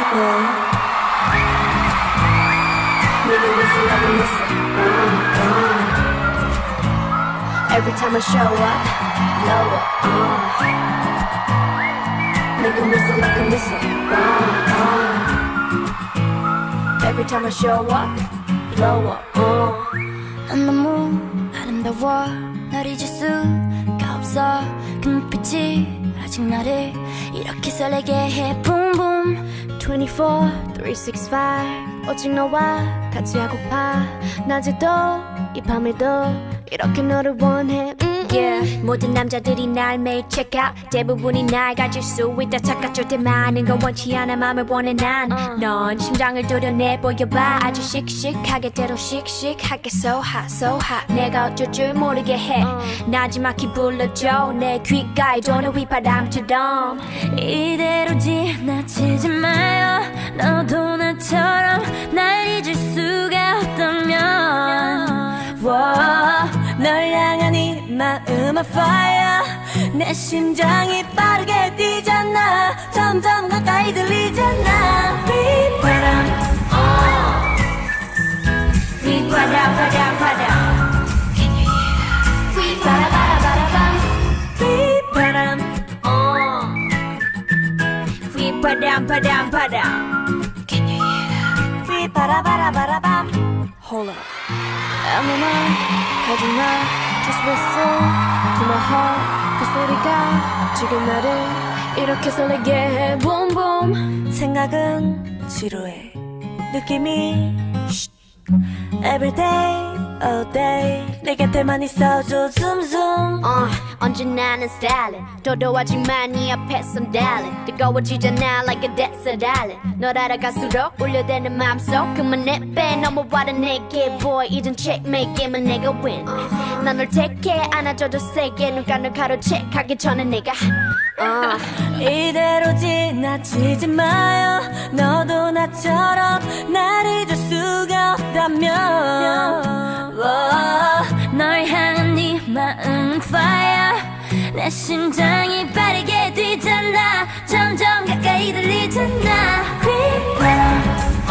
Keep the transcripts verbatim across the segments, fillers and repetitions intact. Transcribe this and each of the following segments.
people. Make it listen like a listen. Uh, uh. Every time I show up, lower. Uh. Make it listen like a listen. Uh, uh. Every time I show up, lower. Uh. 난 너무 아름다워 널 잊을 수가 없어 그 눈빛이 아직 나를 이렇게 설레게 해 Boom boom twenty-four, three sixty-five 오직 너와 같이 하고파 낮에도 이 밤에도 이렇게 너를 원해 음, Yeah. 모든 남자들이 날 매일 check out 대부분이 날 가질 수 있다 착각할 때 많은 건 원치 않아 맘을 원해 난 넌 uh. 심장을 도려내 보여봐 아주 씩씩하게 때로 씩씩하게 So hot so hot 내가 어쩔 줄 모르게 해 uh. 나지막히 불러줘 내 귓가에 도는 휘바람처럼 이대로 지나치지 마요 너도 나처럼 날 잊을 수가 없다면 Whoa. 널 향한 이 마음은 fire 내 심장이 빠르게 뛰잖아 점점 가까이 들리잖아 휘바람 휘바람 바람 바람 Can you hear 휘바라바라바라밤 휘바람 휘바람 바람 바람 Can you hear 휘바라바라바라밤 Hold up 아무나 하지마 Just whistle to my heart 그 소리가 지금 나를 이렇게 설레게 해 Boom boom 생각은 지루해 느낌이 Every day, all day 내 곁에만 있어줘 zoom zoom uh, 언제나 난 stylin' 도도하지만 네 앞에선 darling 뜨거워지잖아 like a desert island 널 알아갈수록 울려대는 맘속 그만해 빼 넘어와라 내게 boy 이젠 checkmate 게임은 내가 win 난 널 take 해 안아줘도 세게 눈가를 가로채 가기 전에 내가 uh. 이대로 지나치지 마요 너도 나처럼 날 잊을 수가 없다면 oh. 널 향한 네 마음은 fire 내 심장이 빠르게 뛰잖아 점점 가까이 들리잖아 휘바람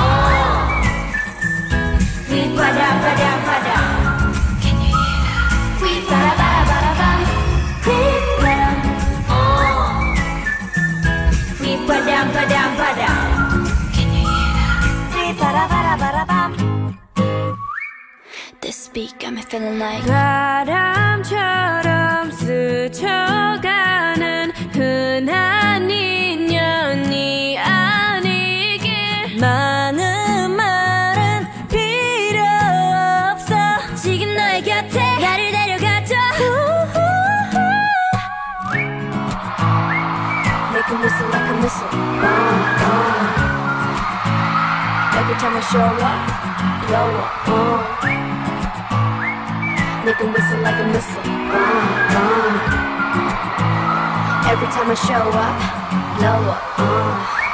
휘바람 바람 바람 Can you hear 휘바라바라바라밤 휘바람 휘바람 바람 바람 Can you hear 휘바라바라바라밤 This beat got me feeling like 바람처럼 스쳐가는 흔한 인연이 아니길 많은 말은 필요 없어 지금 너의 곁에 나를 데려가줘 Make it listen like a listen uh, uh. Every time I show up, lower uh. Make it listen like a listen uh, uh. Every time I show up, lower uh.